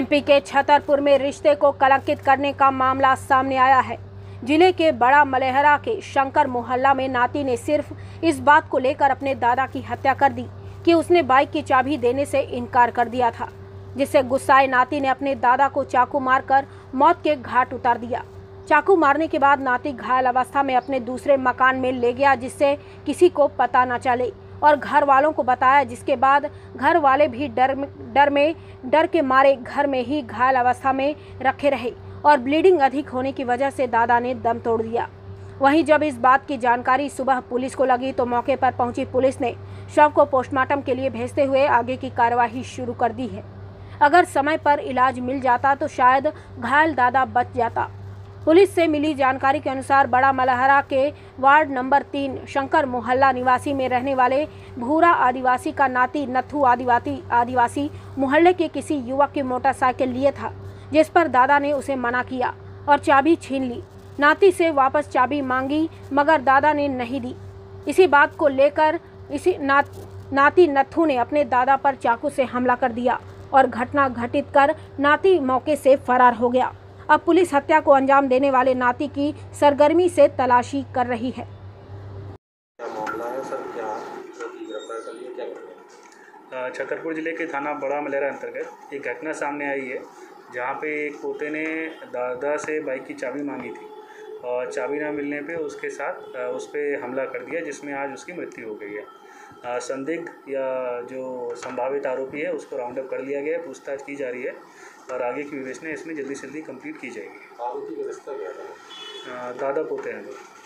UP के छतरपुर में रिश्ते को कलंकित करने का मामला सामने आया है। जिले के बड़ा मलेहरा के शंकर मोहल्ला में नाती ने सिर्फ इस बात को लेकर अपने दादा की हत्या कर दी कि उसने बाइक की चाबी देने से इनकार कर दिया था, जिससे गुस्साए नाती ने अपने दादा को चाकू मारकर मौत के घाट उतार दिया। चाकू मारने के बाद नाती घायल अवस्था में अपने दूसरे मकान में ले गया, जिससे किसी को पता न चले और घर वालों को बताया, जिसके बाद घर वाले भी डर के मारे घर में ही घायल अवस्था में रखे रहे और ब्लीडिंग अधिक होने की वजह से दादा ने दम तोड़ दिया। वहीं जब इस बात की जानकारी सुबह पुलिस को लगी तो मौके पर पहुंची पुलिस ने शव को पोस्टमार्टम के लिए भेजते हुए आगे की कार्यवाही शुरू कर दी है। अगर समय पर इलाज मिल जाता तो शायद घायल दादा बच जाता। पुलिस से मिली जानकारी के अनुसार बड़ा मलहरा के वार्ड नंबर 3 शंकर मोहल्ला निवासी में रहने वाले भूरा आदिवासी का नाती नथु आदिवासी मोहल्ले के किसी युवक की मोटरसाइकिल लिए था, जिस पर दादा ने उसे मना किया और चाबी छीन ली। नाती से वापस चाबी मांगी मगर दादा ने नहीं दी। इसी बात को लेकर नाती नथु ने अपने दादा पर चाकू से हमला कर दिया और घटना घटित कर नाती मौके से फरार हो गया। अब पुलिस हत्या को अंजाम देने वाले नाती की सरगर्मी से तलाशी कर रही है। छतरपुर जिले के थाना बड़ा मलेहरा अंतर्गत एक घटना सामने आई है, जहां पे एक पोते ने दादा से बाइक की चाबी मांगी थी और चाबी ना मिलने पे उसके साथ उस पर हमला कर दिया, जिसमें आज उसकी मृत्यु हो गई है। संदिग्ध या जो संभावित आरोपी है उसको राउंड अप कर लिया गया है, पूछताछ की जा रही है और आगे की विवेचना इसमें जल्दी से जल्दी कंप्लीट की जाएगी। आरोपी का रिश्ता क्या है? दादा पोते हैं।